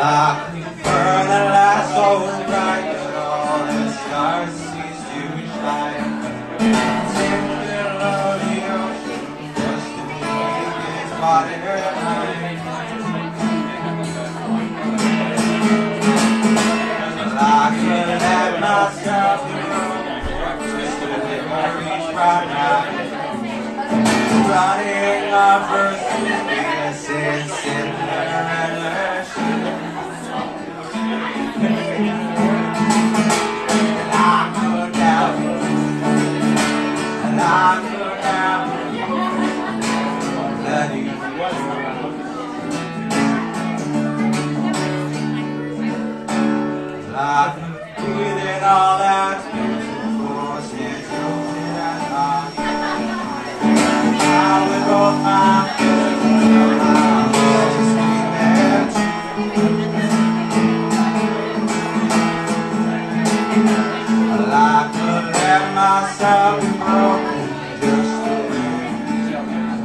Like the burn that lasts so bright that all the stars cease to shine. Simply love the ocean, just to keep his body alive. I could let myself go, twisted memories right now. Running my first weakness in Cinderella shoes. And I could never let you go. Like breathing all that beautiful, stay floating as I with both my hands, I will scream at you. I could let myself go just to be.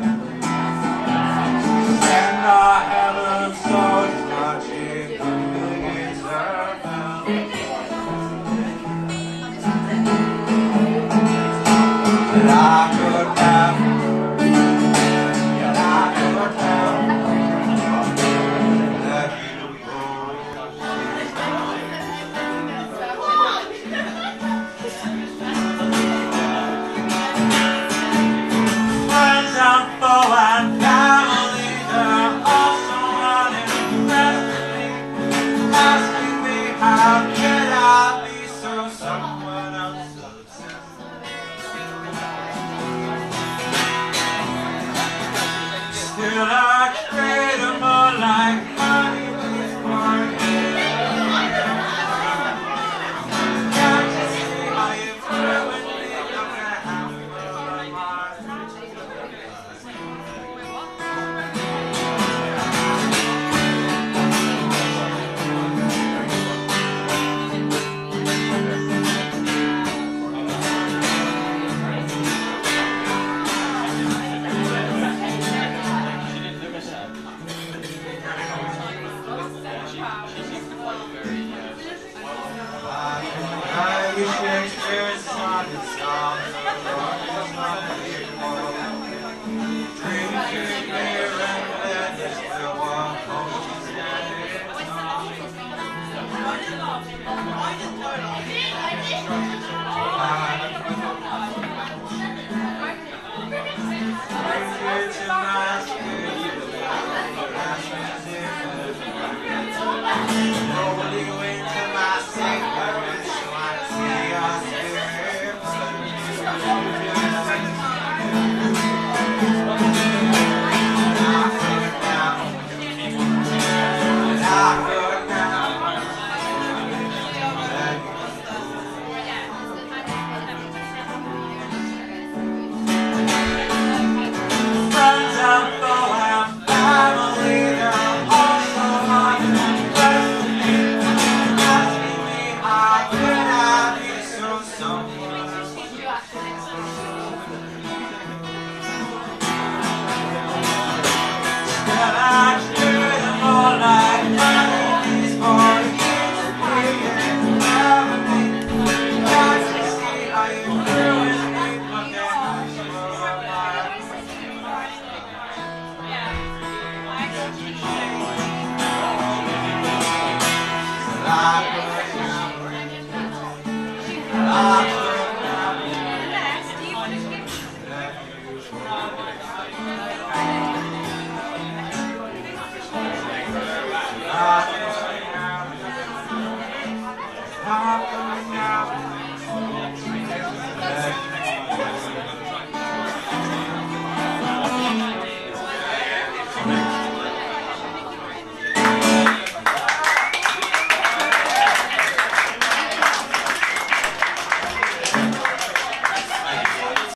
Send our heaven so much it begins to melt. But I could never. Still I trade